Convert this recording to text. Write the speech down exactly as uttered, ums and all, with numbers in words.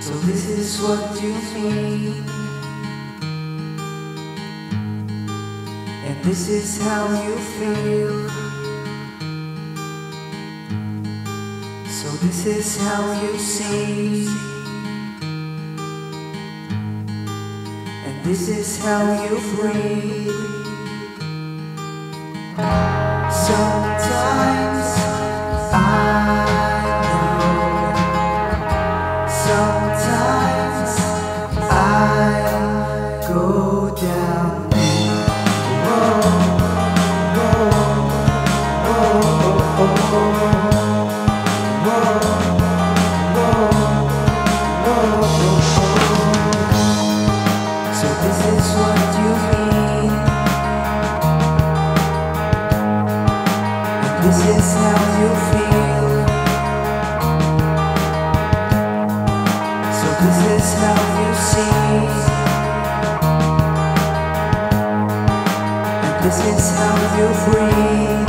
So this is what you mean, and this is how you feel. So this is how you see, and this is how you breathe. Sometimes I know, sometimes I go down deep. Whoa, whoa, whoa, whoa, so this is what you mean, and this is how you feel. So this is how you see, and this is how you breathe.